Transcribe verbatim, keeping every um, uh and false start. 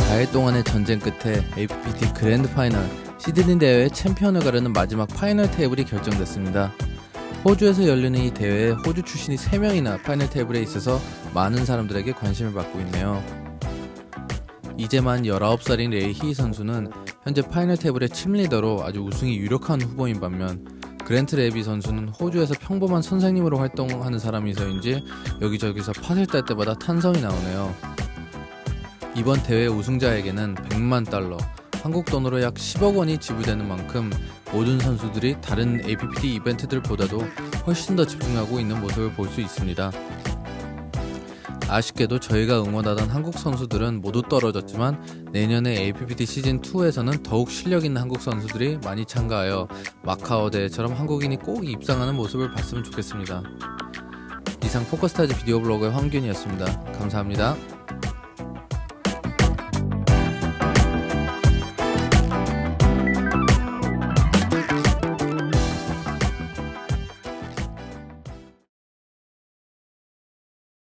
사 일 동안의 전쟁 끝에 에이피피티 그랜드 파이널 시드니 대회의 챔피언을 가르는 마지막 파이널 테이블이 결정됐습니다. 호주에서 열리는 이 대회에 호주 출신이 세 명이나 파이널 테이블에 있어서 많은 사람들에게 관심을 받고 있네요. 이제 만 열아홉 살인 레이 희 선수는 현재 파이널 테이블의 팀리더로 아주 우승이 유력한 후보인 반면, 그랜트 레비 선수는 호주에서 평범한 선생님으로 활동하는 사람이서인지 여기저기서 팟을 딸 때마다 탄성이 나오네요. 이번 대회 우승자에게는 백만 달러, 한국 돈으로 약 십억 원이 지불되는 만큼 모든 선수들이 다른 에이피피티 이벤트들보다도 훨씬 더 집중하고 있는 모습을 볼 수 있습니다. 아쉽게도 저희가 응원하던 한국 선수들은 모두 떨어졌지만 내년에 에이피피티 시즌이에서는 더욱 실력 있는 한국 선수들이 많이 참가하여 마카오 대회처럼 한국인이 꼭 입상하는 모습을 봤으면 좋겠습니다. 이상 포커스타즈 비디오 블로그의 황균이었습니다. 감사합니다.